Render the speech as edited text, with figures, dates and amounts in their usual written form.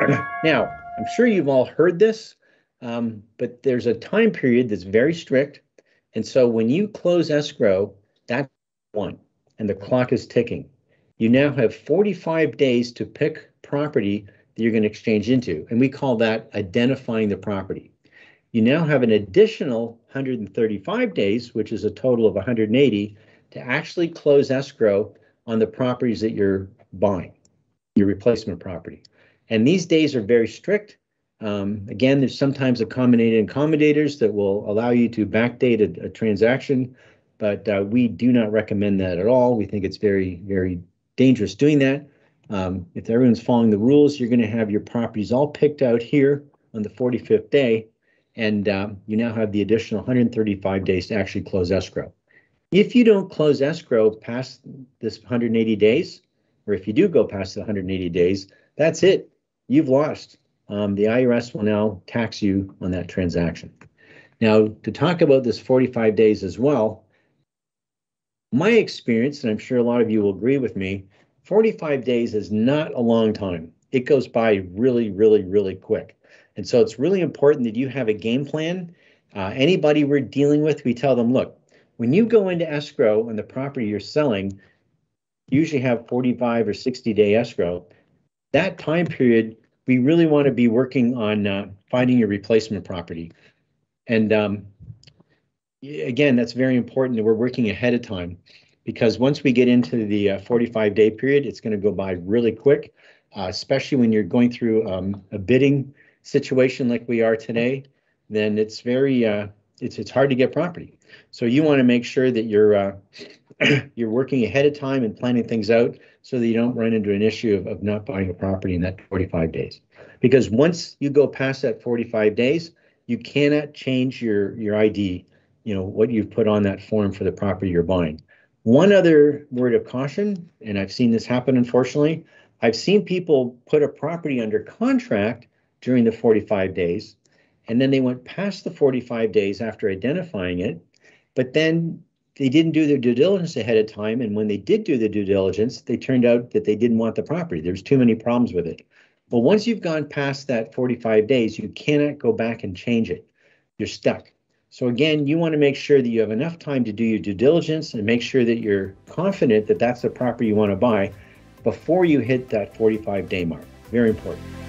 Now, I'm sure you've all heard this, but there's a time period that's very strict. And so when you close escrow, that's one, and the clock is ticking. You now have 45 days to pick property that you're going to exchange into. And we call that identifying the property. You now have an additional 135 days, which is a total of 180, to actually close escrow on the properties that you're buying, your replacement property. And these days are very strict. Again, there's sometimes accommodators that will allow you to backdate a transaction, but we do not recommend that at all. We think it's very, very dangerous doing that. If everyone's following the rules, you're going to have your properties all picked out here on the 45th day, and you now have the additional 135 days to actually close escrow. If you don't close escrow past this 180 days, or if you do go past the 180 days, that's it. You've lost. The IRS will now tax you on that transaction. Now, to talk about this 45 days as well, my experience, and I'm sure a lot of you will agree with me, 45 days is not a long time. It goes by really, really, really quick. And so it's really important that you have a game plan. Anybody we're dealing with, we tell them, look, when you go into escrow on the property you're selling, you usually have 45 or 60-day escrow. That time period, we really want to be working on finding your replacement property. And again, that's very important that we're working ahead of time, because once we get into the 45-day period, it's going to go by really quick, especially when you're going through a bidding situation like we are today. Then it's very it's hard to get property. So you want to make sure that you're you're working ahead of time and planning things out so that you don't run into an issue of not buying a property in that 45 days. Because once you go past that 45 days, you cannot change your ID, what you've put on that form for the property you're buying. One other word of caution, and I've seen this happen, unfortunately, I've seen people put a property under contract during the 45 days, and then they went past the 45 days after identifying it, but then they didn't do their due diligence ahead of time. And when they did do the due diligence, they turned out that they didn't want the property. There's too many problems with it. Well, once you've gone past that 45 days, you cannot go back and change it. You're stuck. So again, you want to make sure that you have enough time to do your due diligence and make sure that you're confident that that's the property you want to buy before you hit that 45-day mark. Very important.